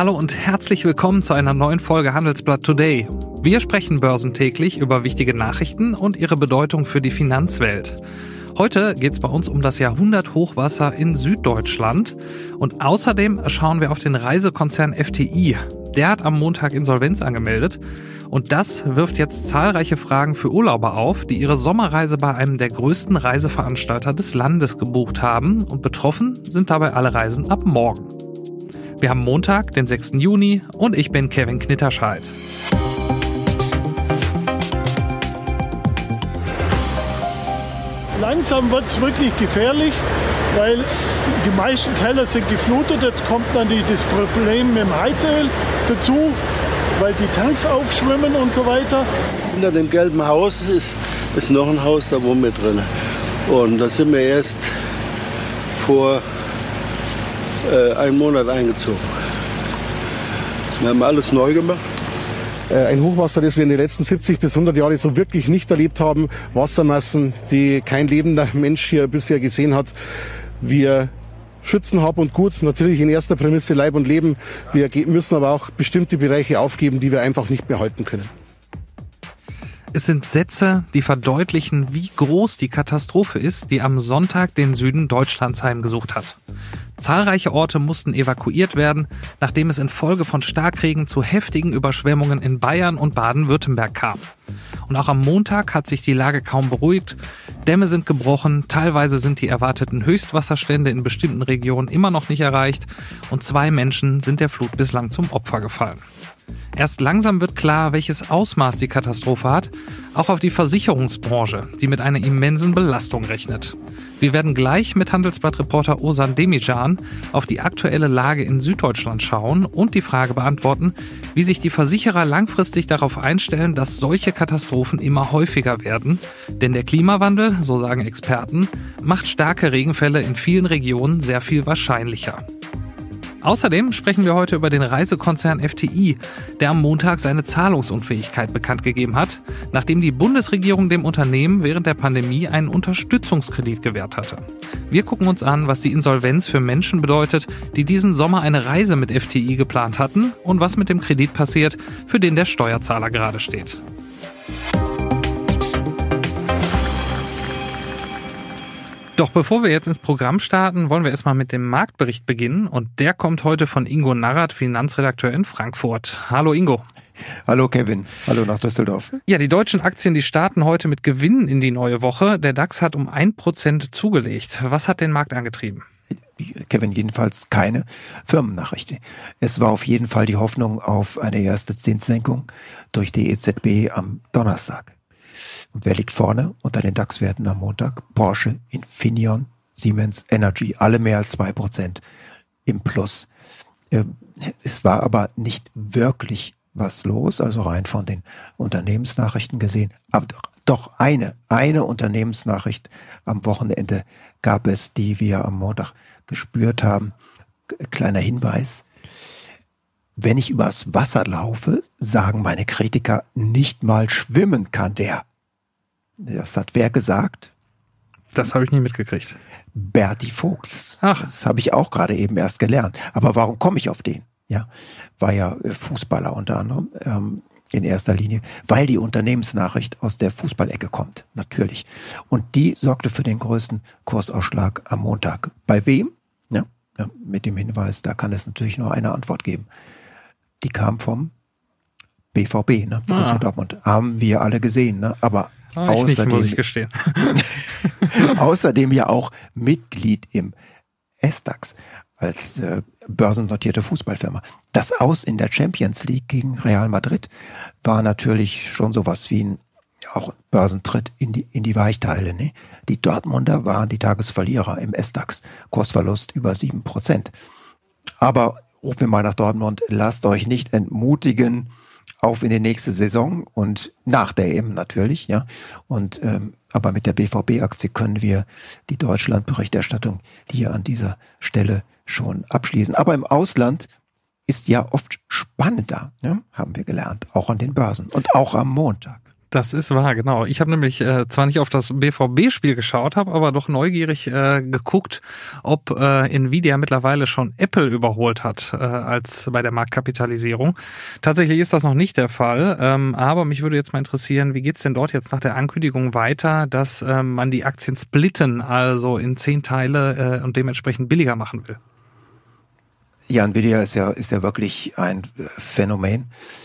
Hallo und herzlich willkommen zu einer neuen Folge Handelsblatt Today. Wir sprechen börsentäglich über wichtige Nachrichten und ihre Bedeutung für die Finanzwelt. Heute geht es bei uns um das Jahrhunderthochwasser in Süddeutschland und außerdem schauen wir auf den Reisekonzern FTI. Der hat am Montag Insolvenz angemeldet und das wirft jetzt zahlreiche Fragen für Urlauber auf, die ihre Sommerreise bei einem der größten Reiseveranstalter des Landes gebucht haben und betroffen sind dabei alle Reisen ab morgen. Wir haben Montag, den 6. Juni und ich bin Kevin Knitterscheid. Langsam wird es wirklich gefährlich, weil die meisten Keller sind geflutet. Jetzt kommt dann das Problem mit dem Heizöl dazu, weil die Tanks aufschwimmen und so weiter. Hinter dem gelben Haus ist noch ein Haus, da wohnen wir drin. Und da sind wir erst vor einen Monat eingezogen. Wir haben alles neu gemacht. Ein Hochwasser, das wir in den letzten 70 bis 100 Jahren so wirklich nicht erlebt haben. Wassermassen, die kein lebender Mensch hier bisher gesehen hat. Wir schützen Hab und Gut, natürlich in erster Prämisse Leib und Leben. Wir müssen aber auch bestimmte Bereiche aufgeben, die wir einfach nicht mehr halten können. Es sind Sätze, die verdeutlichen, wie groß die Katastrophe ist, die am Sonntag den Süden Deutschlands heimgesucht hat. Zahlreiche Orte mussten evakuiert werden, nachdem es infolge von Starkregen zu heftigen Überschwemmungen in Bayern und Baden-Württemberg kam. Und auch am Montag hat sich die Lage kaum beruhigt. Dämme sind gebrochen, teilweise sind die erwarteten Höchstwasserstände in bestimmten Regionen immer noch nicht erreicht und 2 Menschen sind der Flut bislang zum Opfer gefallen. Erst langsam wird klar, welches Ausmaß die Katastrophe hat, auch auf die Versicherungsbranche, die mit einer immensen Belastung rechnet. Wir werden gleich mit Handelsblatt-Reporter Ozan Demican auf die aktuelle Lage in Süddeutschland schauen und die Frage beantworten, wie sich die Versicherer langfristig darauf einstellen, dass solche Katastrophen immer häufiger werden. Denn der Klimawandel, so sagen Experten, macht starke Regenfälle in vielen Regionen sehr viel wahrscheinlicher. Außerdem sprechen wir heute über den Reisekonzern FTI, der am Montag seine Zahlungsunfähigkeit bekannt gegeben hat, nachdem die Bundesregierung dem Unternehmen während der Pandemie einen Unterstützungskredit gewährt hatte. Wir gucken uns an, was die Insolvenz für Menschen bedeutet, die diesen Sommer eine Reise mit FTI geplant hatten und was mit dem Kredit passiert, für den der Steuerzahler gerade steht. Doch bevor wir jetzt ins Programm starten, wollen wir erstmal mit dem Marktbericht beginnen. Und der kommt heute von Ingo Narrath, Finanzredakteur in Frankfurt. Hallo Ingo. Hallo Kevin. Hallo nach Düsseldorf. Ja, die deutschen Aktien, die starten heute mit Gewinnen in die neue Woche. Der DAX hat um 1% zugelegt. Was hat den Markt angetrieben? Kevin, jedenfalls keine Firmennachricht. Es war auf jeden Fall die Hoffnung auf eine erste Zinssenkung durch die EZB am Donnerstag. Und wer liegt vorne unter den DAX-Werten am Montag? Porsche, Infineon, Siemens Energy, alle mehr als 2% im Plus. Es war aber nicht wirklich was los, also rein von den Unternehmensnachrichten gesehen. Aber doch eine Unternehmensnachricht am Wochenende gab es, die wir am Montag gespürt haben. Kleiner Hinweis. Wenn ich übers Wasser laufe, sagen meine Kritiker, nicht mal schwimmen kann der. Das hat wer gesagt? Das habe ich nicht mitgekriegt. Berti Vogts. Ach. Das habe ich auch gerade eben erst gelernt. Aber warum komme ich auf den? Ja, war ja Fußballer unter anderem in erster Linie, weil die Unternehmensnachricht aus der Fußballecke kommt, natürlich. Und die sorgte für den größten Kursausschlag am Montag. Bei wem? Ja, mit dem Hinweis, da kann es natürlich nur eine Antwort geben. Die kam vom BVB, ne? Borussia Dortmund. Haben wir alle gesehen, ne? Aber ich nicht, muss ich gestehen. Außerdem ja auch Mitglied im SDAX als börsennotierte Fußballfirma. Das Aus in der Champions League gegen Real Madrid war natürlich schon sowas wie ein auch Börsentritt in die Weichteile. Ne? Die Dortmunder waren die Tagesverlierer im SDAX. Kursverlust über 7%. Aber rufen wir mal nach Dortmund, lasst euch nicht entmutigen, auf in die nächste Saison und nach der EM natürlich, ja. Und aber mit der BVB-Aktie können wir die Deutschland-Berichterstattung hier an dieser Stelle schon abschließen. Aber im Ausland ist ja oft spannender, ne? Haben wir gelernt, auch an den Börsen und auch am Montag. Das ist wahr, genau. Ich habe nämlich zwar nicht auf das BVB-Spiel geschaut, habe aber doch neugierig geguckt, ob Nvidia mittlerweile schon Apple überholt hat als bei der Marktkapitalisierung. Tatsächlich ist das noch nicht der Fall, aber mich würde jetzt mal interessieren, wie geht's denn dort jetzt nach der Ankündigung weiter, dass man die Aktien splitten, also in 10 Teile und dementsprechend billiger machen will? Ja, Nvidia ist ja wirklich ein Phänomen.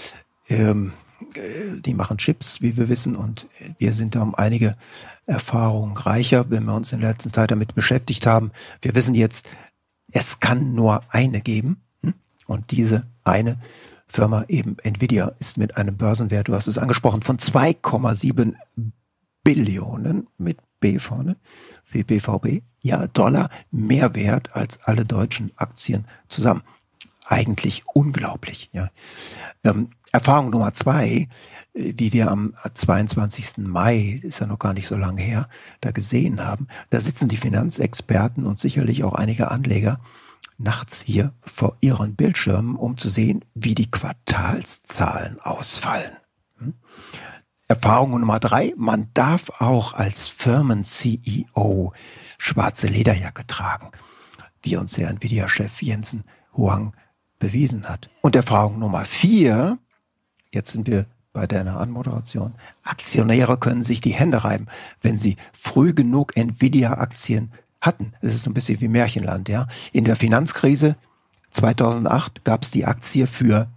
Die machen Chips, wie wir wissen, und wir sind da um einige Erfahrungen reicher, wenn wir uns in der letzten Zeit damit beschäftigt haben. Wir wissen jetzt, es kann nur eine geben, und diese eine Firma, eben Nvidia, ist mit einem Börsenwert, du hast es angesprochen, von 2,7 Billionen mit B vorne, wie BVB, ja, Dollar mehr wert als alle deutschen Aktien zusammen. Eigentlich unglaublich, ja. Erfahrung Nummer 2, wie wir am 22. Mai, ist ja noch gar nicht so lange her, da gesehen haben, da sitzen die Finanzexperten und sicherlich auch einige Anleger nachts hier vor ihren Bildschirmen, um zu sehen, wie die Quartalszahlen ausfallen. Erfahrung Nummer 3, man darf auch als Firmen-CEO schwarze Lederjacke tragen, wie uns der Nvidia-Chef Jensen Huang bewiesen hat. Und Erfahrung Nummer 4, jetzt sind wir bei deiner Anmoderation, Aktionäre können sich die Hände reiben, wenn sie früh genug Nvidia-Aktien hatten. Das ist so ein bisschen wie Märchenland, ja. In der Finanzkrise 2008 gab es die Aktie für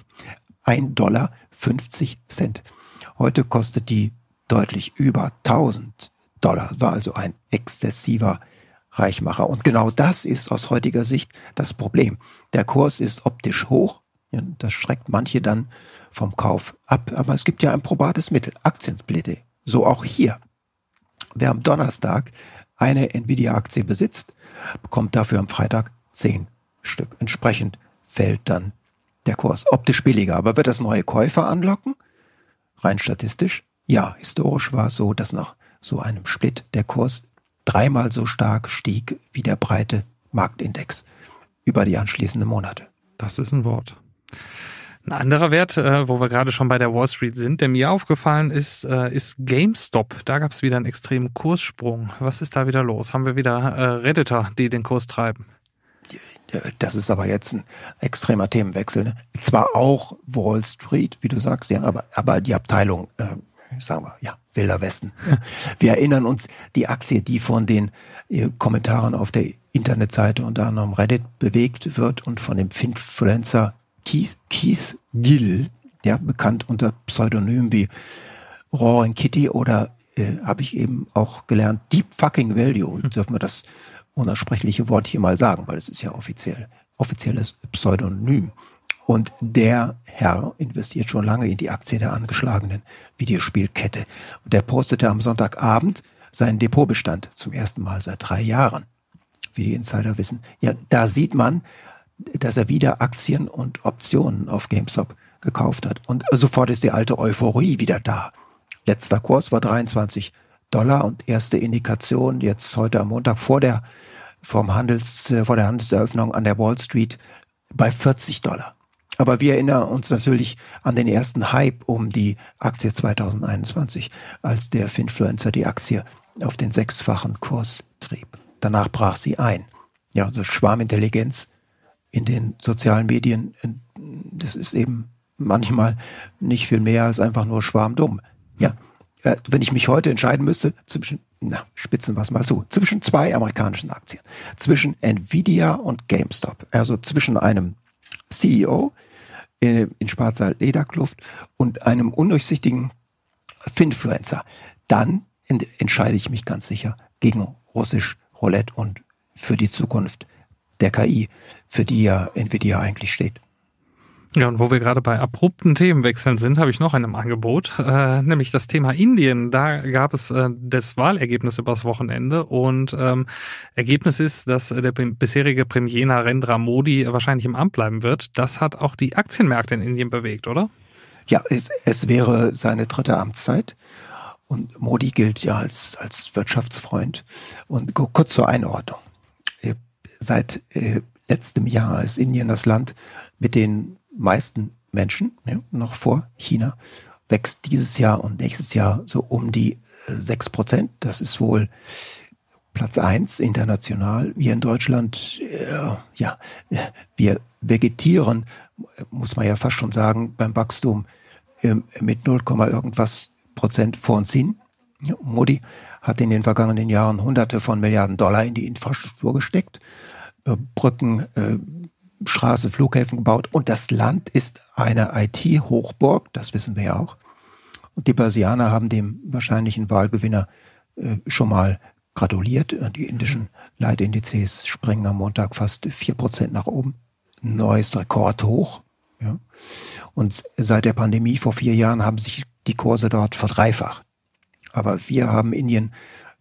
$1,50. Heute kostet die deutlich über $1.000. War also ein exzessiver Reichmacher. Und genau das ist aus heutiger Sicht das Problem. Der Kurs ist optisch hoch. Ja, das schreckt manche dann vom Kauf ab. Aber es gibt ja ein probates Mittel, Aktiensplitte. So auch hier. Wer am Donnerstag eine Nvidia-Aktie besitzt, bekommt dafür am Freitag 10 Stück. Entsprechend fällt dann der Kurs. Optisch billiger. Aber wird das neue Käufer anlocken? Rein statistisch? Ja, historisch war es so, dass nach so einem Split der Kurs 3-mal so stark stieg wie der breite Marktindex über die anschließenden Monate. Das ist ein Wort. Ein anderer Wert, wo wir gerade schon bei der Wall Street sind, der mir aufgefallen ist GameStop. Da gab es wieder einen extremen Kurssprung. Was ist da wieder los? Haben wir wieder Redditor, die den Kurs treiben? Das ist aber jetzt ein extremer Themenwechsel. Ne? Zwar auch Wall Street, wie du sagst, ja, aber die Abteilung, sagen wir, ja, Wilder Westen. Wir erinnern uns, die Aktie, die von den Kommentaren auf der Internetseite unter anderem Reddit bewegt wird und von dem Finfluencer Keith Gill, ja, bekannt unter Pseudonymen wie Roaring Kitty oder, habe ich eben auch gelernt, Deep Fucking Value. Dürfen wir das unaussprechliche Wort hier mal sagen, weil es ist ja offizielles Pseudonym. Und der Herr investiert schon lange in die Aktie der angeschlagenen Videospielkette. Und der postete am Sonntagabend seinen Depotbestand zum ersten Mal seit 3 Jahren, wie die Insider wissen. Ja, da sieht man, dass er wieder Aktien und Optionen auf GameStop gekauft hat. Und sofort ist die alte Euphorie wieder da. Letzter Kurs war $23 und erste Indikation jetzt heute am Montag vor der Handelseröffnung an der Wall Street bei $40. Aber wir erinnern uns natürlich an den ersten Hype um die Aktie 2021, als der Finfluencer die Aktie auf den 6-fachen Kurs trieb. Danach brach sie ein. Ja, also Schwarmintelligenz in den sozialen Medien, das ist eben manchmal nicht viel mehr als einfach nur schwarmdumm. Ja, wenn ich mich heute entscheiden müsste, spitzen wir es mal zu, zwischen 2 amerikanischen Aktien, zwischen Nvidia und GameStop, also zwischen einem CEO in schwarzer Lederkluft und einem undurchsichtigen Finfluencer, dann entscheide ich mich ganz sicher gegen russisch Roulette und für die Zukunft der KI, für die ja Nvidia eigentlich steht. Ja, und wo wir gerade bei abrupten Themenwechseln sind, habe ich noch ein Angebot, nämlich das Thema Indien. Da gab es das Wahlergebnis übers Wochenende und Ergebnis ist, dass der bisherige Premier Narendra Modi wahrscheinlich im Amt bleiben wird. Das hat auch die Aktienmärkte in Indien bewegt, oder? Ja, es wäre seine 3. Amtszeit und Modi gilt ja als Wirtschaftsfreund. Und kurz zur Einordnung. Seit letztem Jahr ist Indien das Land mit den meisten Menschen, ja, noch vor China, wächst dieses Jahr und nächstes Jahr so um die 6%. Das ist wohl Platz 1 international. Wir in Deutschland, wir vegetieren, muss man ja fast schon sagen, beim Wachstum mit 0, irgendwas Prozent vor uns hin. Modi hat in den vergangenen Jahren Hunderte von Milliarden Dollar in die Infrastruktur gesteckt, Brücken, Straßen, Flughäfen gebaut, und das Land ist eine IT-Hochburg, das wissen wir ja auch. Und die Börsianer haben dem wahrscheinlichen Wahlgewinner schon mal gratuliert. Die indischen Leitindizes springen am Montag fast 4% nach oben. Neues Rekordhoch. Ja. Und seit der Pandemie vor 4 Jahren haben sich die Kurse dort verdreifacht. Aber wir haben Indien,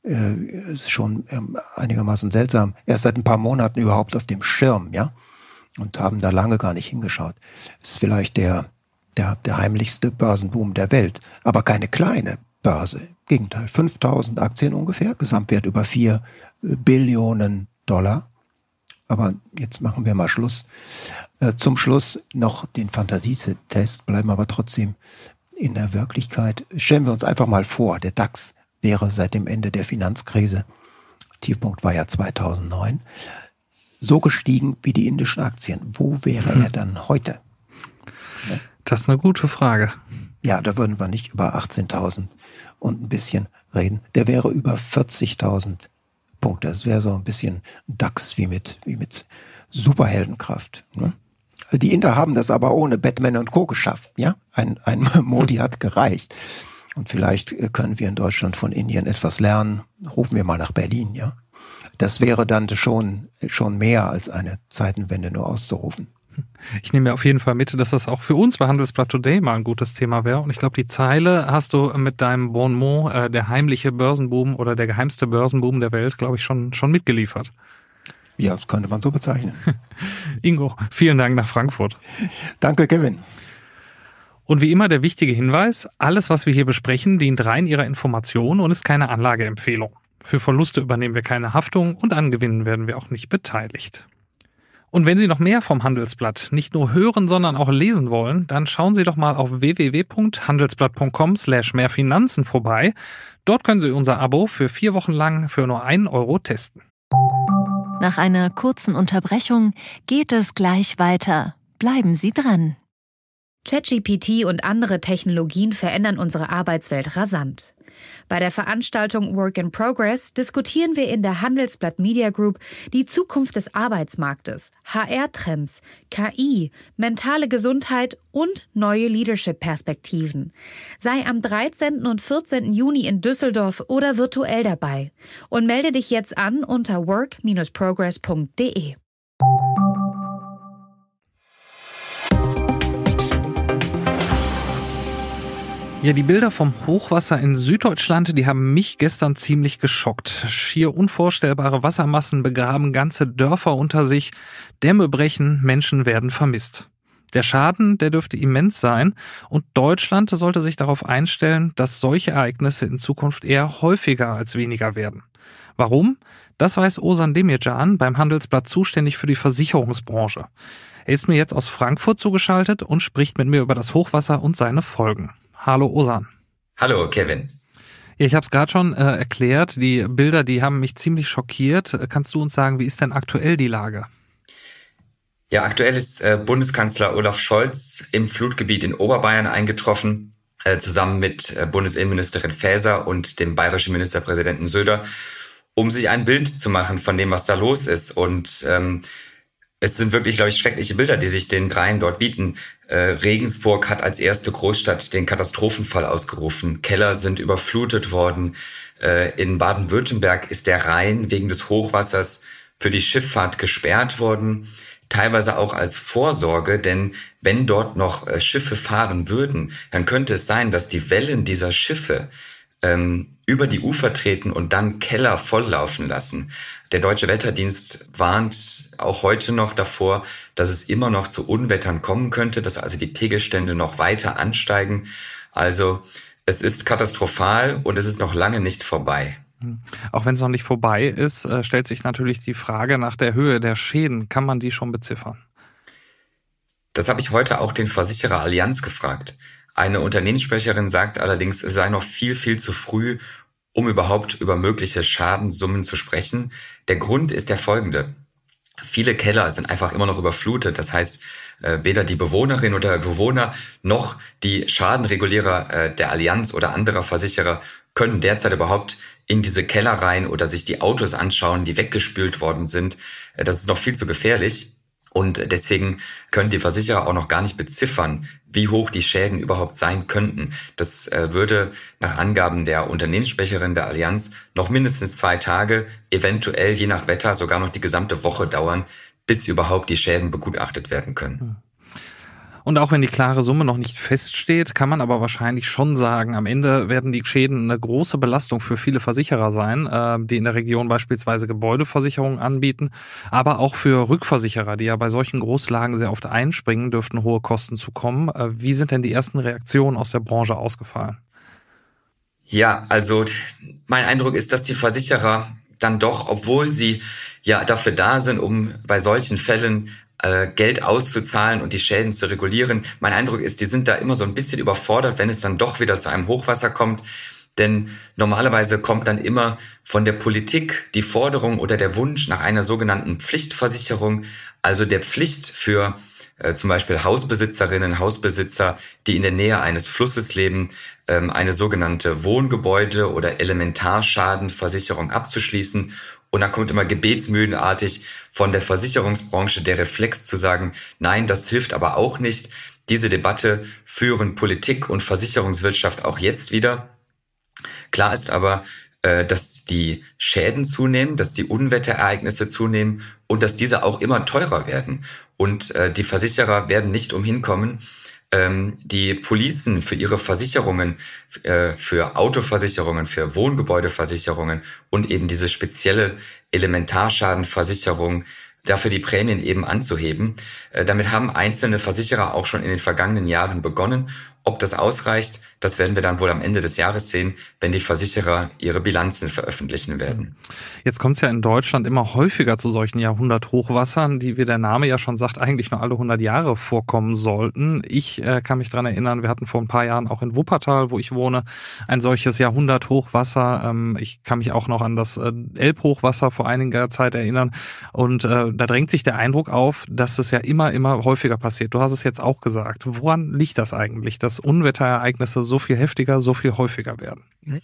ist schon einigermaßen seltsam, erst seit ein paar Monaten überhaupt auf dem Schirm, ja, und haben da lange gar nicht hingeschaut. Das ist vielleicht der heimlichste Börsenboom der Welt, aber keine kleine Börse. Im Gegenteil, 5000 Aktien ungefähr, Gesamtwert über 4 Billionen Dollar. Aber jetzt machen wir mal Schluss. Zum Schluss noch den Fantasietest, bleiben aber trotzdem in der Wirklichkeit. Stellen wir uns einfach mal vor, der DAX wäre seit dem Ende der Finanzkrise, Tiefpunkt war ja 2009, so gestiegen wie die indischen Aktien. Wo wäre er dann heute? Ja. Das ist eine gute Frage. Ja, da würden wir nicht über 18.000 und ein bisschen reden. Der wäre über 40.000 Punkte. Das wäre so ein bisschen DAX wie mit Superheldenkraft. Ne? Die Inder haben das aber ohne Batman und Co. geschafft. Ja, ein Modi hat gereicht. Und vielleicht können wir in Deutschland von Indien etwas lernen. Rufen wir mal nach Berlin, ja. Das wäre dann schon mehr als eine Zeitenwende nur auszurufen. Ich nehme mir auf jeden Fall mit, dass das auch für uns bei Handelsblatt Today mal ein gutes Thema wäre. Und ich glaube, die Zeile hast du mit deinem Bon mot, der heimliche Börsenboom oder der geheimste Börsenboom der Welt, glaube ich, schon mitgeliefert. Ja, das könnte man so bezeichnen. Ingo, vielen Dank nach Frankfurt. Danke, Kevin. Und wie immer der wichtige Hinweis, alles, was wir hier besprechen, dient rein Ihrer Information und ist keine Anlageempfehlung. Für Verluste übernehmen wir keine Haftung und an Gewinnen werden wir auch nicht beteiligt. Und wenn Sie noch mehr vom Handelsblatt nicht nur hören, sondern auch lesen wollen, dann schauen Sie doch mal auf www.handelsblatt.com/mehrfinanzen vorbei. Dort können Sie unser Abo für 4 Wochen lang für nur 1 Euro testen. Nach einer kurzen Unterbrechung geht es gleich weiter. Bleiben Sie dran. ChatGPT und andere Technologien verändern unsere Arbeitswelt rasant. Bei der Veranstaltung Work in Progress diskutieren wir in der Handelsblatt Media Group die Zukunft des Arbeitsmarktes, HR-Trends, KI, mentale Gesundheit und neue Leadership-Perspektiven. Sei am 13. und 14. Juni in Düsseldorf oder virtuell dabei und melde dich jetzt an unter work-progress.de. Ja, die Bilder vom Hochwasser in Süddeutschland, die haben mich gestern ziemlich geschockt. Schier unvorstellbare Wassermassen begraben ganze Dörfer unter sich, Dämme brechen, Menschen werden vermisst. Der Schaden, der dürfte immens sein und Deutschland sollte sich darauf einstellen, dass solche Ereignisse in Zukunft eher häufiger als weniger werden. Warum? Das weiß Ozan Demircan, beim Handelsblatt zuständig für die Versicherungsbranche. Er ist mir jetzt aus Frankfurt zugeschaltet und spricht mit mir über das Hochwasser und seine Folgen. Hallo Ozan. Hallo Kevin. Ja, ich habe es gerade schon erklärt, die Bilder, die haben mich ziemlich schockiert. Kannst du uns sagen, wie ist denn aktuell die Lage? Ja, aktuell ist Bundeskanzler Olaf Scholz im Flutgebiet in Oberbayern eingetroffen, zusammen mit Bundesinnenministerin Faeser und dem bayerischen Ministerpräsidenten Söder, um sich ein Bild zu machen von dem, was da los ist. Und es sind wirklich, glaube ich, schreckliche Bilder, die sich den dreien dort bieten. Regensburg hat als erste Großstadt den Katastrophenfall ausgerufen. Keller sind überflutet worden. In Baden-Württemberg ist der Rhein wegen des Hochwassers für die Schifffahrt gesperrt worden. Teilweise auch als Vorsorge, denn wenn dort noch Schiffe fahren würden, dann könnte es sein, dass die Wellen dieser Schiffe über die Ufer treten und dann Keller volllaufen lassen. Der Deutsche Wetterdienst warnt auch heute noch davor, dass es immer noch zu Unwettern kommen könnte, dass also die Pegelstände noch weiter ansteigen. Also es ist katastrophal und es ist noch lange nicht vorbei. Auch wenn es noch nicht vorbei ist, stellt sich natürlich die Frage nach der Höhe der Schäden. Kann man die schon beziffern? Das habe ich heute auch den Versicherer Allianz gefragt. Eine Unternehmenssprecherin sagt allerdings, es sei noch viel, viel zu früh, um überhaupt über mögliche Schadenssummen zu sprechen. Der Grund ist der folgende. Viele Keller sind einfach immer noch überflutet. Das heißt, weder die Bewohnerin oder Bewohner noch die Schadenregulierer der Allianz oder anderer Versicherer können derzeit überhaupt in diese Keller rein oder sich die Autos anschauen, die weggespült worden sind. Das ist noch viel zu gefährlich. Und deswegen können die Versicherer auch noch gar nicht beziffern, wie hoch die Schäden überhaupt sein könnten. Das würde nach Angaben der Unternehmenssprecherin der Allianz noch mindestens 2 Tage, eventuell je nach Wetter sogar noch die gesamte Woche dauern, bis überhaupt die Schäden begutachtet werden können. Und auch wenn die klare Summe noch nicht feststeht, kann man aber wahrscheinlich schon sagen, am Ende werden die Schäden eine große Belastung für viele Versicherer sein, die in der Region beispielsweise Gebäudeversicherungen anbieten, aber auch für Rückversicherer, die ja bei solchen Großlagen sehr oft einspringen, dürften hohe Kosten zukommen. Wie sind denn die ersten Reaktionen aus der Branche ausgefallen? Ja, also mein Eindruck ist, dass die Versicherer dann doch, obwohl sie ja dafür da sind, um bei solchen Fällen Geld auszuzahlen und die Schäden zu regulieren. Mein Eindruck ist, die sind da immer so ein bisschen überfordert, wenn es dann doch wieder zu einem Hochwasser kommt. Denn normalerweise kommt dann immer von der Politik die Forderung oder der Wunsch nach einer sogenannten Pflichtversicherung, also der Pflicht für zum Beispiel Hausbesitzerinnen, Hausbesitzer, die in der Nähe eines Flusses leben, eine sogenannte Wohngebäude- oder Elementarschadenversicherung abzuschließen. Und dann kommt immer gebetsmühlenartig von der Versicherungsbranche der Reflex zu sagen, nein, das hilft aber auch nicht. Diese Debatte führen Politik und Versicherungswirtschaft auch jetzt wieder. Klar ist aber, dass die Schäden zunehmen, dass die Unwetterereignisse zunehmen und dass diese auch immer teurer werden. Und die Versicherer werden nicht umhin kommen, die Policen für ihre Versicherungen, für Autoversicherungen, für Wohngebäudeversicherungen und eben diese spezielle Elementarschadenversicherung, dafür die Prämien eben anzuheben. Damit haben einzelne Versicherer auch schon in den vergangenen Jahren begonnen. Ob das ausreicht, das werden wir dann wohl am Ende des Jahres sehen, wenn die Versicherer ihre Bilanzen veröffentlichen werden. Jetzt kommt es ja in Deutschland immer häufiger zu solchen Jahrhunderthochwassern, die, wie der Name ja schon sagt, eigentlich nur alle 100 Jahre vorkommen sollten. Ich kann mich dran erinnern, wir hatten vor ein paar Jahren auch in Wuppertal, wo ich wohne, ein solches Jahrhunderthochwasser. Ich kann mich auch noch an das Elbhochwasser vor einiger Zeit erinnern. Und da drängt sich der Eindruck auf, dass es ja immer häufiger passiert. Du hast es jetzt auch gesagt. Woran liegt das eigentlich, dass Unwetterereignisse so viel heftiger, so viel häufiger werden?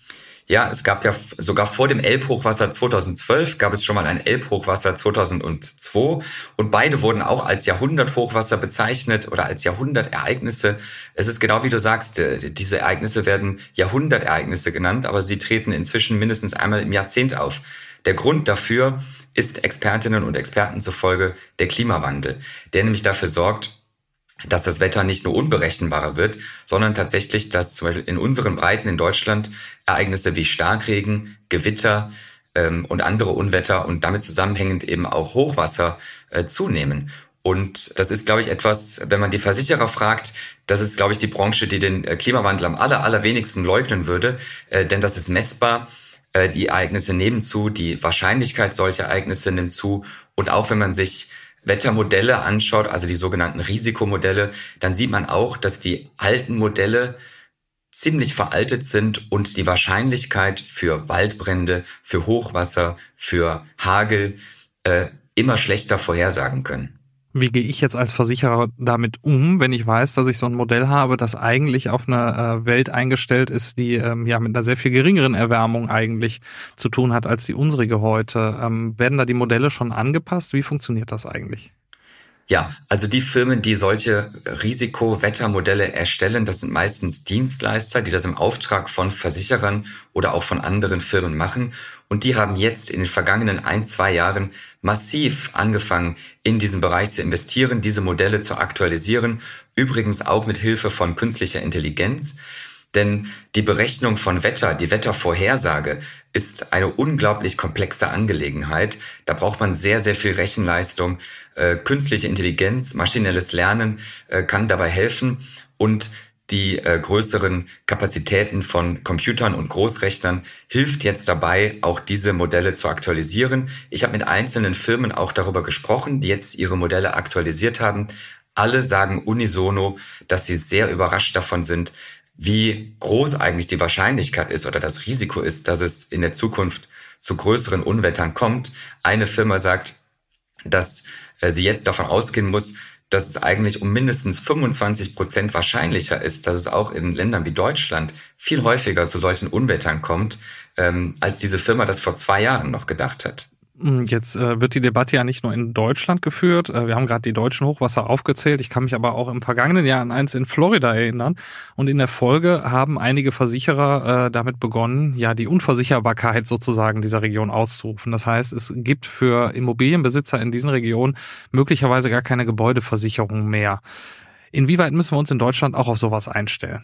Ja, es gab ja sogar vor dem Elbhochwasser 2012 gab es schon mal ein Elbhochwasser 2002 und beide wurden auch als Jahrhunderthochwasser bezeichnet oder als Jahrhundertereignisse. Es ist genau wie du sagst, diese Ereignisse werden Jahrhundertereignisse genannt, aber sie treten inzwischen mindestens einmal im Jahrzehnt auf. Der Grund dafür ist Expertinnen und Experten zufolge der Klimawandel, der nämlich dafür sorgt, dass das Wetter nicht nur unberechenbarer wird, sondern tatsächlich, dass zum Beispiel in unseren Breiten in Deutschland Ereignisse wie Starkregen, Gewitter und andere Unwetter und damit zusammenhängend eben auch Hochwasser zunehmen. Und das ist, glaube ich, etwas, wenn man die Versicherer fragt, das ist, glaube ich, die Branche, die den Klimawandel am allerwenigsten leugnen würde, denn das ist messbar. Die Ereignisse nehmen zu, die Wahrscheinlichkeit solcher Ereignisse nimmt zu. Und auch wenn man sich Wettermodelle anschaut, also die sogenannten Risikomodelle, dann sieht man auch, dass die alten Modelle ziemlich veraltet sind und die Wahrscheinlichkeit für Waldbrände, für Hochwasser, für Hagel immer schlechter vorhersagen können. Wie gehe ich jetzt als Versicherer damit um, wenn ich weiß, dass ich so ein Modell habe, das eigentlich auf eine Welt eingestellt ist, die mit einer sehr viel geringeren Erwärmung eigentlich zu tun hat als die unsrige heute? Werden da die Modelle schon angepasst? Wie funktioniert das eigentlich? Ja, also die Firmen, die solche Risikowettermodelle erstellen, das sind meistens Dienstleister, die das im Auftrag von Versicherern oder auch von anderen Firmen machen. Und die haben jetzt in den vergangenen 1-2 Jahren massiv angefangen, in diesen Bereich zu investieren, diese Modelle zu aktualisieren, übrigens auch mit Hilfe von künstlicher Intelligenz. Denn die Berechnung von Wetter, die Wettervorhersage, ist eine unglaublich komplexe Angelegenheit. Da braucht man sehr, sehr viel Rechenleistung. Künstliche Intelligenz, maschinelles Lernen kann dabei helfen und die größeren Kapazitäten von Computern und Großrechnern hilft jetzt dabei, auch diese Modelle zu aktualisieren. Ich habe mit einzelnen Firmen auch darüber gesprochen, die jetzt ihre Modelle aktualisiert haben. Alle sagen unisono, dass sie sehr überrascht davon sind, wie groß eigentlich die Wahrscheinlichkeit ist oder das Risiko ist, dass es in der Zukunft zu größeren Unwettern kommt. Eine Firma sagt, dass sie jetzt davon ausgehen muss, dass es eigentlich um mindestens 25% wahrscheinlicher ist, dass es auch in Ländern wie Deutschland viel häufiger zu solchen Unwettern kommt, als diese Firma das vor 2 Jahren noch gedacht hat. Jetzt wird die Debatte ja nicht nur in Deutschland geführt. Wir haben gerade die deutschen Hochwasser aufgezählt. Ich kann mich aber auch im vergangenen Jahr an eins in Florida erinnern. Und in der Folge haben einige Versicherer damit begonnen, ja die Unversicherbarkeit sozusagen dieser Region auszurufen. Das heißt, es gibt für Immobilienbesitzer in diesen Regionen möglicherweise gar keine Gebäudeversicherung mehr. Inwieweit müssen wir uns in Deutschland auch auf sowas einstellen?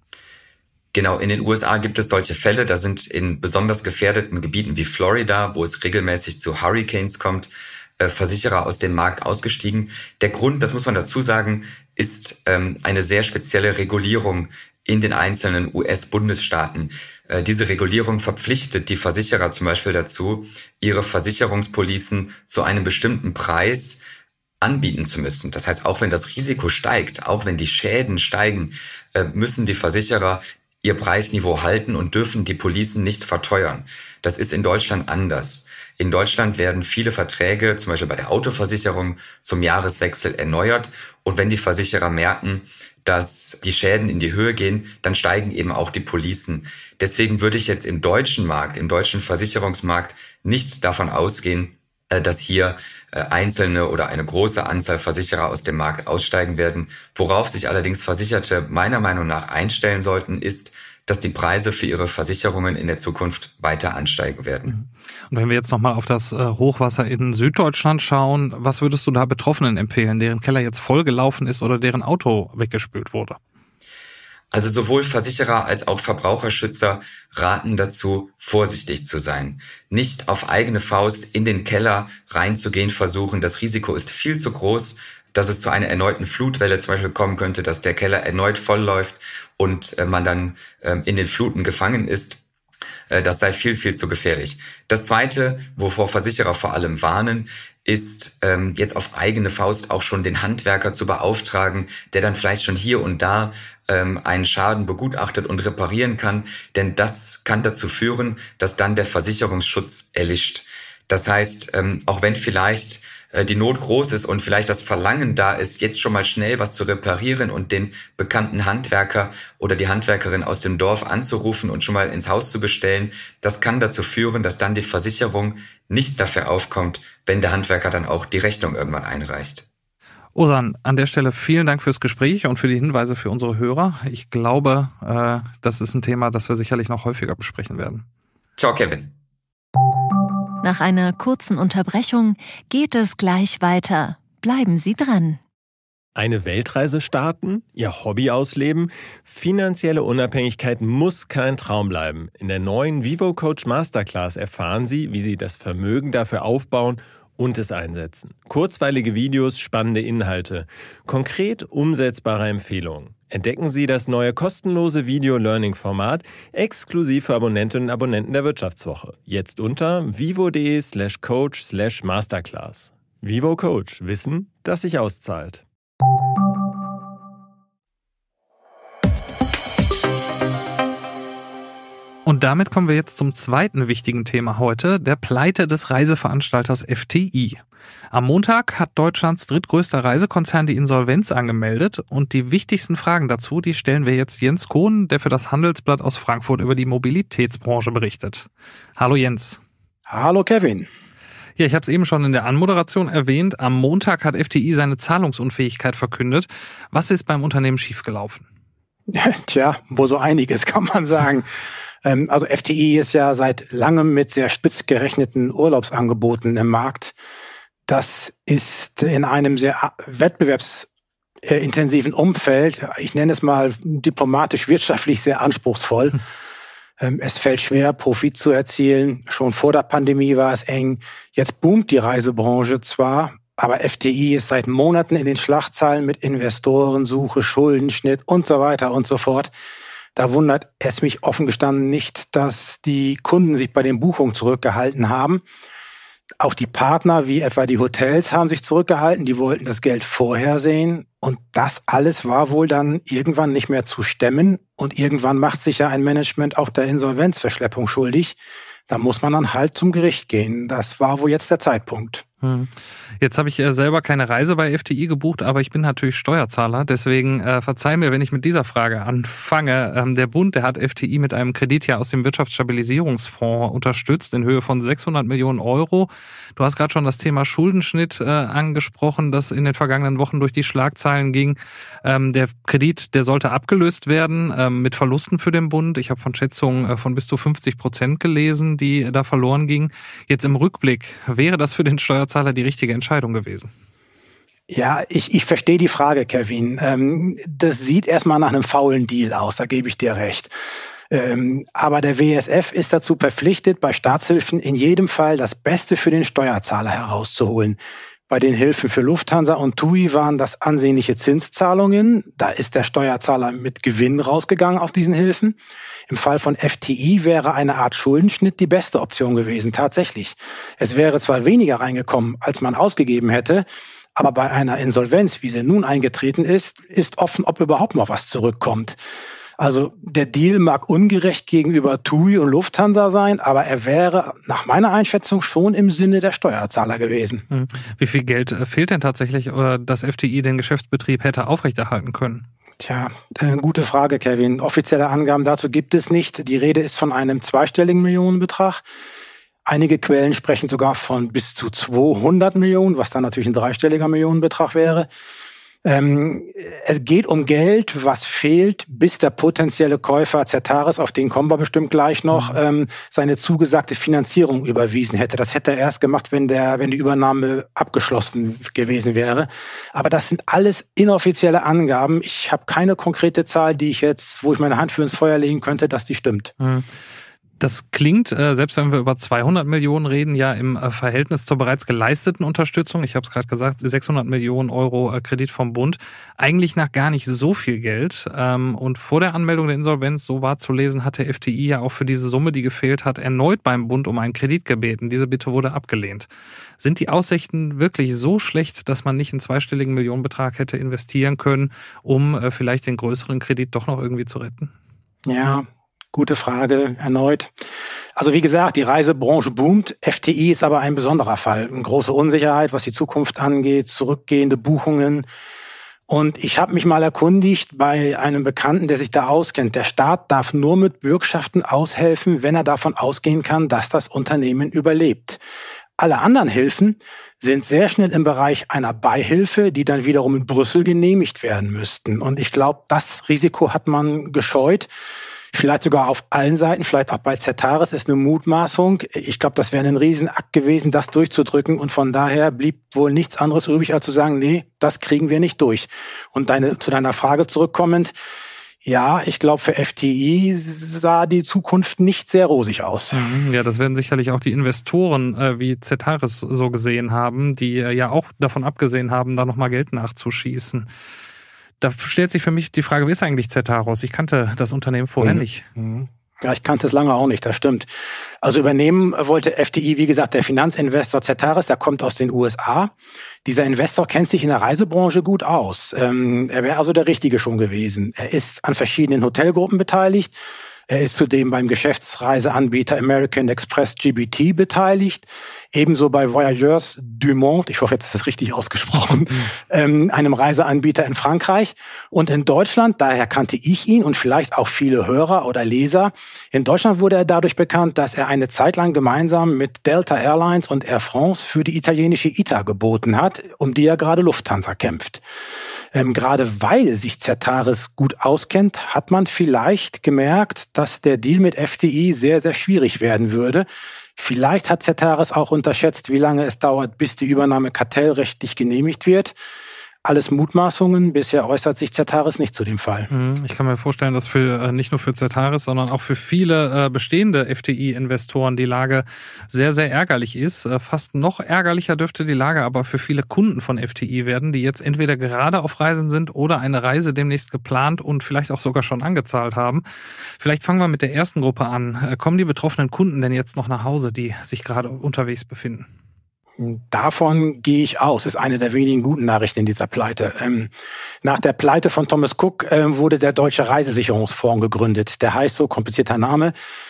Genau, in den USA gibt es solche Fälle. Da sind in besonders gefährdeten Gebieten wie Florida, wo es regelmäßig zu Hurricanes kommt, Versicherer aus dem Markt ausgestiegen. Der Grund, das muss man dazu sagen, ist eine sehr spezielle Regulierung in den einzelnen US-Bundesstaaten. Diese Regulierung verpflichtet die Versicherer zum Beispiel dazu, ihre Versicherungspolicen zu einem bestimmten Preis anbieten zu müssen. Das heißt, auch wenn das Risiko steigt, auch wenn die Schäden steigen, müssen die Versicherer ihr Preisniveau halten und dürfen die Policen nicht verteuern. Das ist in Deutschland anders. In Deutschland werden viele Verträge, zum Beispiel bei der Autoversicherung, zum Jahreswechsel erneuert. Und wenn die Versicherer merken, dass die Schäden in die Höhe gehen, dann steigen eben auch die Policen. Deswegen würde ich jetzt im deutschen Markt, im deutschen Versicherungsmarkt nicht davon ausgehen, dass hier einzelne oder eine große Anzahl Versicherer aus dem Markt aussteigen werden. Worauf sich allerdings Versicherte meiner Meinung nach einstellen sollten, ist, dass die Preise für ihre Versicherungen in der Zukunft weiter ansteigen werden. Und wenn wir jetzt nochmal auf das Hochwasser in Süddeutschland schauen, was würdest du da Betroffenen empfehlen, deren Keller jetzt vollgelaufen ist oder deren Auto weggespült wurde? Also sowohl Versicherer als auch Verbraucherschützer raten dazu, vorsichtig zu sein. Nicht auf eigene Faust in den Keller reinzugehen versuchen. Das Risiko ist viel zu groß, dass es zu einer erneuten Flutwelle zum Beispiel kommen könnte, dass der Keller erneut vollläuft und man dann in den Fluten gefangen ist. Das sei viel, viel zu gefährlich. Das Zweite, wovor Versicherer vor allem warnen, ist jetzt auf eigene Faust auch schon den Handwerker zu beauftragen, der dann vielleicht schon hier und da einen Schaden begutachtet und reparieren kann. Denn das kann dazu führen, dass dann der Versicherungsschutz erlischt. Das heißt, auch wenn vielleicht die Not groß ist und vielleicht das Verlangen da ist, jetzt schon mal schnell was zu reparieren und den bekannten Handwerker oder die Handwerkerin aus dem Dorf anzurufen und schon mal ins Haus zu bestellen, das kann dazu führen, dass dann die Versicherung nicht dafür aufkommt, wenn der Handwerker dann auch die Rechnung irgendwann einreicht. Ozan, an der Stelle vielen Dank fürs Gespräch und für die Hinweise für unsere Hörer. Ich glaube, das ist ein Thema, das wir sicherlich noch häufiger besprechen werden. Ciao, Kevin. Nach einer kurzen Unterbrechung geht es gleich weiter. Bleiben Sie dran. Eine Weltreise starten? Ihr Hobby ausleben? Finanzielle Unabhängigkeit muss kein Traum bleiben. In der neuen Vivo Coach Masterclass erfahren Sie, wie Sie das Vermögen dafür aufbauen und es einsetzen. Kurzweilige Videos, spannende Inhalte, konkret umsetzbare Empfehlungen. Entdecken Sie das neue kostenlose Video-Learning-Format exklusiv für Abonnentinnen und Abonnenten der Wirtschaftswoche. Jetzt unter vivo.de/coach/masterclass. Vivo Coach. Wissen, das sich auszahlt. Und damit kommen wir jetzt zum zweiten wichtigen Thema heute, der Pleite des Reiseveranstalters FTI. Am Montag hat Deutschlands drittgrößter Reisekonzern die Insolvenz angemeldet und die wichtigsten Fragen dazu, die stellen wir jetzt Jens Kohn, der für das Handelsblatt aus Frankfurt über die Mobilitätsbranche berichtet. Hallo Jens. Hallo Kevin. Ja, ich habe es eben schon in der Anmoderation erwähnt. Am Montag hat FTI seine Zahlungsunfähigkeit verkündet. Was ist beim Unternehmen schiefgelaufen? Tja, wohl so einiges kann man sagen. Also FTI ist ja seit langem mit sehr spitz gerechneten Urlaubsangeboten im Markt. Das ist in einem sehr wettbewerbsintensiven Umfeld, ich nenne es mal diplomatisch wirtschaftlich sehr anspruchsvoll. Es fällt schwer, Profit zu erzielen. Schon vor der Pandemie war es eng. Jetzt boomt die Reisebranche zwar, aber FTI ist seit Monaten in den Schlagzeilen mit Investorensuche, Schuldenschnitt und so weiter und so fort. Da wundert es mich offen gestanden nicht, dass die Kunden sich bei den Buchungen zurückgehalten haben. Auch die Partner, wie etwa die Hotels, haben sich zurückgehalten. Die wollten das Geld vorher sehen. Und das alles war wohl dann irgendwann nicht mehr zu stemmen. Und irgendwann macht sich ja ein Management auch der Insolvenzverschleppung schuldig. Da muss man dann halt zum Gericht gehen. Das war wohl jetzt der Zeitpunkt. Jetzt habe ich selber keine Reise bei FTI gebucht, aber ich bin natürlich Steuerzahler. Deswegen verzeih mir, wenn ich mit dieser Frage anfange. Der Bund, der hat FTI mit einem Kredit ja aus dem Wirtschaftsstabilisierungsfonds unterstützt in Höhe von 600 Millionen Euro. Du hast gerade schon das Thema Schuldenschnitt angesprochen, das in den vergangenen Wochen durch die Schlagzeilen ging. Der Kredit, der sollte abgelöst werden mit Verlusten für den Bund. Ich habe von Schätzungen von bis zu 50% gelesen, die da verloren gingen. Jetzt im Rückblick, wäre das für den Steuerzahler die richtige Entscheidung gewesen? Ja, ich verstehe die Frage, Kevin. Das sieht erstmal nach einem faulen Deal aus, da gebe ich dir recht. Aber der WSF ist dazu verpflichtet, bei Staatshilfen in jedem Fall das Beste für den Steuerzahler herauszuholen. Bei den Hilfen für Lufthansa und TUI waren das ansehnliche Zinszahlungen. Da ist der Steuerzahler mit Gewinn rausgegangen aus diesen Hilfen. Im Fall von FTI wäre eine Art Schuldenschnitt die beste Option gewesen, tatsächlich. Es wäre zwar weniger reingekommen, als man ausgegeben hätte, aber bei einer Insolvenz, wie sie nun eingetreten ist, ist offen, ob überhaupt noch was zurückkommt. Also der Deal mag ungerecht gegenüber TUI und Lufthansa sein, aber er wäre nach meiner Einschätzung schon im Sinne der Steuerzahler gewesen. Wie viel Geld fehlt denn tatsächlich, dass FTI den Geschäftsbetrieb hätte aufrechterhalten können? Tja, eine gute Frage, Kevin. Offizielle Angaben dazu gibt es nicht. Die Rede ist von einem zweistelligen Millionenbetrag. Einige Quellen sprechen sogar von bis zu 200 Millionen, was dann natürlich ein dreistelliger Millionenbetrag wäre. Es geht um Geld, was fehlt, bis der potenzielle Käufer Certares, auf den kommen wir bestimmt gleich noch, seine zugesagte Finanzierung überwiesen hätte. Das hätte er erst gemacht, wenn die Übernahme abgeschlossen gewesen wäre. Aber das sind alles inoffizielle Angaben. Ich habe keine konkrete Zahl, wo ich meine Hand für ins Feuer legen könnte, dass die stimmt. Das klingt, selbst wenn wir über 200 Millionen reden, ja im Verhältnis zur bereits geleisteten Unterstützung, ich habe es gerade gesagt, 600 Millionen Euro Kredit vom Bund, eigentlich nach gar nicht so viel Geld. Und vor der Anmeldung der Insolvenz, so war zu lesen, hatte FTI ja auch für diese Summe, die gefehlt hat, erneut beim Bund um einen Kredit gebeten. Diese Bitte wurde abgelehnt. Sind die Aussichten wirklich so schlecht, dass man nicht einen zweistelligen Millionenbetrag hätte investieren können, um vielleicht den größeren Kredit doch noch irgendwie zu retten? Ja, gute Frage, erneut. Also wie gesagt, die Reisebranche boomt. FTI ist aber ein besonderer Fall. Eine große Unsicherheit, was die Zukunft angeht, zurückgehende Buchungen. Und ich habe mich mal erkundigt bei einem Bekannten, der sich da auskennt. Der Staat darf nur mit Bürgschaften aushelfen, wenn er davon ausgehen kann, dass das Unternehmen überlebt. Alle anderen Hilfen sind sehr schnell im Bereich einer Beihilfe, die dann wiederum in Brüssel genehmigt werden müssten. Und ich glaube, das Risiko hat man gescheut. Vielleicht sogar auf allen Seiten, vielleicht auch bei Certares ist eine Mutmaßung. Ich glaube, das wäre ein Riesenakt gewesen, das durchzudrücken. Und von daher blieb wohl nichts anderes übrig, als zu sagen, nee, das kriegen wir nicht durch. Und zu deiner Frage zurückkommend, ja, ich glaube, für FTI sah die Zukunft nicht sehr rosig aus. Ja, das werden sicherlich auch die Investoren wie Certares so gesehen haben, die ja auch davon abgesehen haben, da nochmal Geld nachzuschießen. Da stellt sich für mich die Frage, wie ist eigentlich Certares? Ich kannte das Unternehmen vorher nicht. Ja, ich kannte es lange auch nicht, das stimmt. Also übernehmen wollte FTI, wie gesagt, der Finanzinvestor Certares, der kommt aus den USA. Dieser Investor kennt sich in der Reisebranche gut aus. Er wäre also der Richtige schon gewesen. Er ist an verschiedenen Hotelgruppen beteiligt. Er ist zudem beim Geschäftsreiseanbieter American Express GBT beteiligt, ebenso bei Voyageurs du Monde, ich hoffe, jetzt ist das richtig ausgesprochen, einem Reiseanbieter in Frankreich. Und in Deutschland, daher kannte ich ihn und vielleicht auch viele Hörer oder Leser, in Deutschland wurde er dadurch bekannt, dass er eine Zeit lang gemeinsam mit Delta Airlines und Air France für die italienische ITA geboten hat, um die ja gerade Lufthansa kämpft. Gerade weil sich Certares gut auskennt, hat man vielleicht gemerkt, dass der Deal mit FTI sehr, sehr schwierig werden würde. Vielleicht hat Certares auch unterschätzt, wie lange es dauert, bis die Übernahme kartellrechtlich genehmigt wird. Alles Mutmaßungen, bisher äußert sich Certares nicht zu dem Fall. Ich kann mir vorstellen, dass nicht nur für Certares, sondern auch für viele bestehende FTI-Investoren die Lage sehr, sehr ärgerlich ist. Fast noch ärgerlicher dürfte die Lage aber für viele Kunden von FTI werden, die jetzt entweder gerade auf Reisen sind oder eine Reise demnächst geplant und vielleicht auch sogar schon angezahlt haben. Vielleicht fangen wir mit der ersten Gruppe an. Kommen die betroffenen Kunden denn jetzt noch nach Hause, die sich gerade unterwegs befinden? Davon gehe ich aus. Das ist eine der wenigen guten Nachrichten in dieser Pleite. Nach der Pleite von Thomas Cook wurde der Deutsche Reisesicherungsfonds gegründet. Der heißt so, komplizierter Name.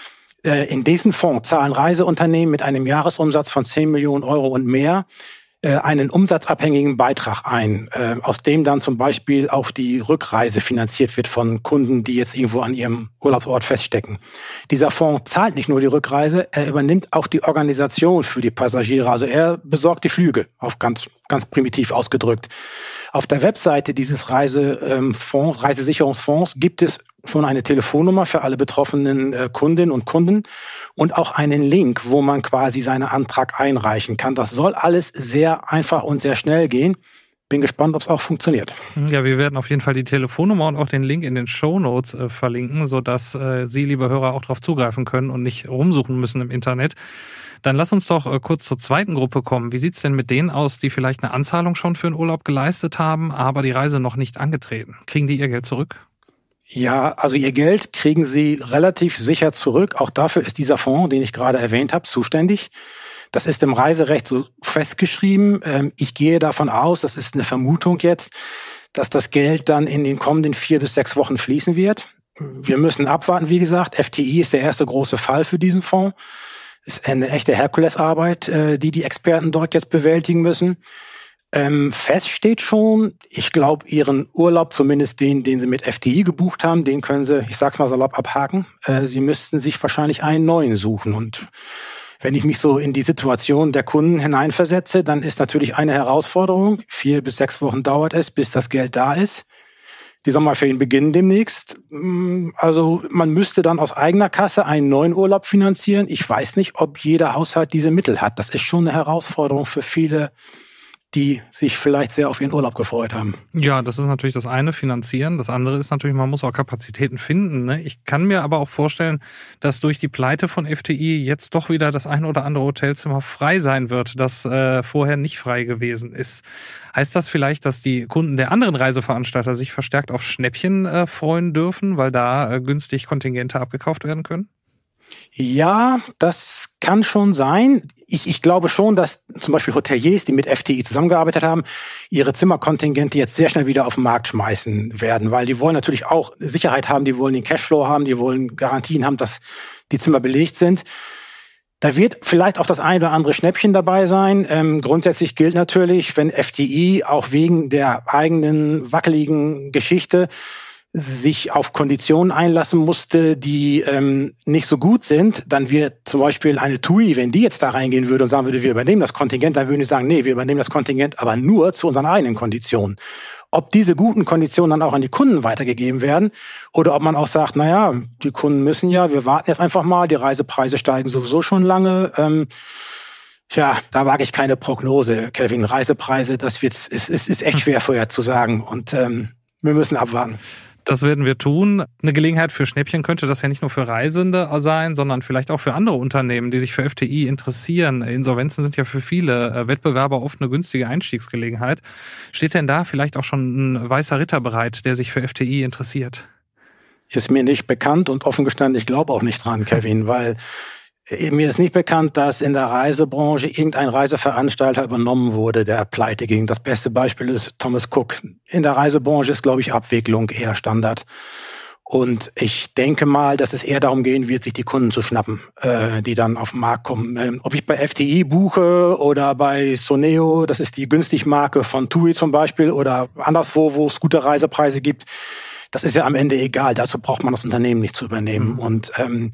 In diesen Fonds zahlen Reiseunternehmen mit einem Jahresumsatz von 10 Millionen Euro und mehr einen umsatzabhängigen Beitrag ein, aus dem dann zum Beispiel auch die Rückreise finanziert wird von Kunden, die jetzt irgendwo an ihrem Urlaubsort feststecken. Dieser Fonds zahlt nicht nur die Rückreise, er übernimmt auch die Organisation für die Passagiere. Also er besorgt die Flüge, auf ganz primitiv ausgedrückt. Auf der Webseite dieses Reisesicherungsfonds gibt es schon eine Telefonnummer für alle betroffenen Kundinnen und Kunden und auch einen Link, wo man quasi seinen Antrag einreichen kann. Das soll alles sehr einfach und sehr schnell gehen. Bin gespannt, ob es auch funktioniert. Ja, wir werden auf jeden Fall die Telefonnummer und auch den Link in den Shownotes verlinken, sodass Sie, liebe Hörer, auch darauf zugreifen können und nicht rumsuchen müssen im Internet. Dann lass uns doch kurz zur zweiten Gruppe kommen. Wie sieht's denn mit denen aus, die vielleicht eine Anzahlung schon für einen Urlaub geleistet haben, aber die Reise noch nicht angetreten? Kriegen die ihr Geld zurück? Ja, also ihr Geld kriegen sie relativ sicher zurück. Auch dafür ist dieser Fonds, den ich gerade erwähnt habe, zuständig. Das ist im Reiserecht so festgeschrieben. Ich gehe davon aus, das ist eine Vermutung jetzt, dass das Geld dann in den kommenden 4 bis 6 Wochen fließen wird. Wir müssen abwarten, wie gesagt. FTI ist der erste große Fall für diesen Fonds. Ist eine echte Herkulesarbeit, die Experten dort jetzt bewältigen müssen. Fest steht schon, ich glaube, ihren Urlaub, zumindest den sie mit FTI gebucht haben, den können sie, ich sag's mal salopp, abhaken. Sie müssten sich wahrscheinlich einen neuen suchen. Und wenn ich mich so in die Situation der Kunden hineinversetze, dann ist natürlich eine Herausforderung. 4 bis 6 Wochen dauert es, bis das Geld da ist. Die Sommerferien beginnen demnächst. Also man müsste dann aus eigener Kasse einen neuen Urlaub finanzieren. Ich weiß nicht, ob jeder Haushalt diese Mittel hat. Das ist schon eine Herausforderung für viele, die sich vielleicht sehr auf ihren Urlaub gefreut haben. Ja, das ist natürlich das eine, finanzieren. Das andere ist natürlich, man muss auch Kapazitäten finden. Ne? Ich kann mir aber auch vorstellen, dass durch die Pleite von FTI jetzt doch wieder das ein oder andere Hotelzimmer frei sein wird, das vorher nicht frei gewesen ist. Heißt das vielleicht, dass die Kunden der anderen Reiseveranstalter sich verstärkt auf Schnäppchen freuen dürfen, weil da günstig Kontingente abgekauft werden können? Ja, das kann schon sein. Ich glaube schon, dass zum Beispiel Hoteliers, die mit FTI zusammengearbeitet haben, ihre Zimmerkontingente jetzt sehr schnell wieder auf den Markt schmeißen werden, weil die wollen natürlich auch Sicherheit haben, die wollen den Cashflow haben, die wollen Garantien haben, dass die Zimmer belegt sind. Da wird vielleicht auch das eine oder andere Schnäppchen dabei sein. Grundsätzlich gilt natürlich, wenn FTI auch wegen der eigenen wackeligen Geschichte sich auf Konditionen einlassen musste, die nicht so gut sind, dann wird zum Beispiel eine TUI, wenn die jetzt da reingehen würde und sagen würde, wir übernehmen das Kontingent, dann würden die sagen, nee, wir übernehmen das Kontingent, aber nur zu unseren eigenen Konditionen. Ob diese guten Konditionen dann auch an die Kunden weitergegeben werden oder ob man auch sagt, naja, die Kunden müssen ja, wir warten jetzt einfach mal, die Reisepreise steigen sowieso schon lange. Da wage ich keine Prognose, Kevin. Reisepreise, das ist echt schwer vorherzusagen und wir müssen abwarten. Das werden wir tun. Eine Gelegenheit für Schnäppchen könnte das ja nicht nur für Reisende sein, sondern vielleicht auch für andere Unternehmen, die sich für FTI interessieren. Insolvenzen sind ja für viele Wettbewerber oft eine günstige Einstiegsgelegenheit. Steht denn da vielleicht auch schon ein weißer Ritter bereit, der sich für FTI interessiert? Ist mir nicht bekannt und offen gestanden, ich glaube auch nicht dran, Kevin, weil mir ist nicht bekannt, dass in der Reisebranche irgendein Reiseveranstalter übernommen wurde, der pleite ging. Das beste Beispiel ist Thomas Cook. In der Reisebranche ist, glaube ich, Abwicklung eher Standard. Und ich denke mal, dass es eher darum gehen wird, sich die Kunden zu schnappen, die dann auf den Markt kommen. Ob ich bei FTI buche oder bei Soneo, das ist die Günstigmarke von TUI zum Beispiel, oder anderswo, wo es gute Reisepreise gibt, das ist ja am Ende egal. Dazu braucht man das Unternehmen nicht zu übernehmen. Und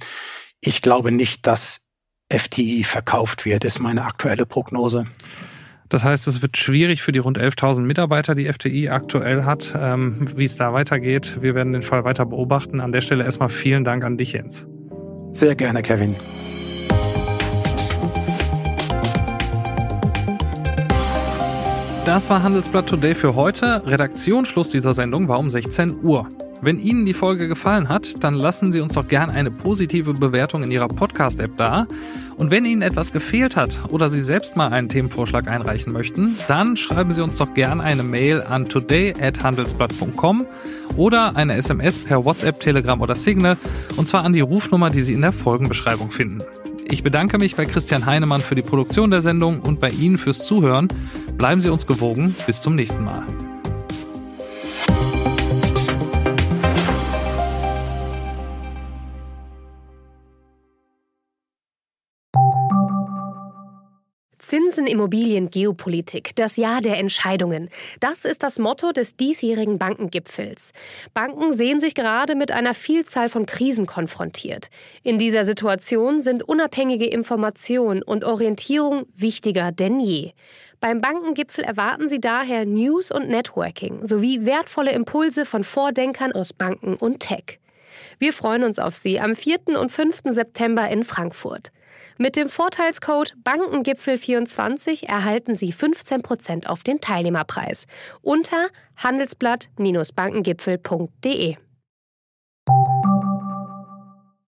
ich glaube nicht, dass FTI verkauft wird, ist meine aktuelle Prognose. Das heißt, es wird schwierig für die rund 11.000 Mitarbeiter, die FTI aktuell hat, wie es da weitergeht. Wir werden den Fall weiter beobachten. An der Stelle erstmal vielen Dank an dich, Jens. Sehr gerne, Kevin. Das war Handelsblatt Today für heute. Redaktionsschluss dieser Sendung war um 16 Uhr. Wenn Ihnen die Folge gefallen hat, dann lassen Sie uns doch gerne eine positive Bewertung in Ihrer Podcast-App da. Und wenn Ihnen etwas gefehlt hat oder Sie selbst mal einen Themenvorschlag einreichen möchten, dann schreiben Sie uns doch gerne eine Mail an today@handelsblatt.com oder eine SMS per WhatsApp, Telegram oder Signal, und zwar an die Rufnummer, die Sie in der Folgenbeschreibung finden. Ich bedanke mich bei Christian Heinemann für die Produktion der Sendung und bei Ihnen fürs Zuhören. Bleiben Sie uns gewogen. Bis zum nächsten Mal. Zinsen, Immobilien, Geopolitik, das Jahr der Entscheidungen. Das ist das Motto des diesjährigen Bankengipfels. Banken sehen sich gerade mit einer Vielzahl von Krisen konfrontiert. In dieser Situation sind unabhängige Information und Orientierung wichtiger denn je. Beim Bankengipfel erwarten Sie daher News und Networking sowie wertvolle Impulse von Vordenkern aus Banken und Tech. Wir freuen uns auf Sie am 4. und 5. September in Frankfurt. Mit dem Vorteilscode Bankengipfel24 erhalten Sie 15% auf den Teilnehmerpreis unter handelsblatt-bankengipfel.de.